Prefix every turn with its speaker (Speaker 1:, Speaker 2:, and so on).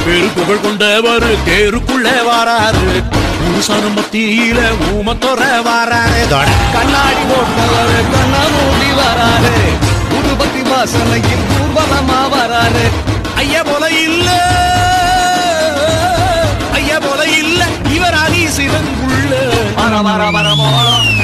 Speaker 1: பேரு புகழ் கொண்டவர் தேருக்குள்ளே வாராரு. புருஷனும் மத்தியில ஊமத்தொர வாராரு.
Speaker 2: கண்ணாடி போட்டவர் கண்ணா மூடி வராரு. புதுபத்தி வாசனையில் ஊர்வலமா வராரு.
Speaker 1: ஐயா போல இல்ல, ஐயா போல இல்ல இவர் ஆதி சிவங்குள்ள.
Speaker 2: வர வர வர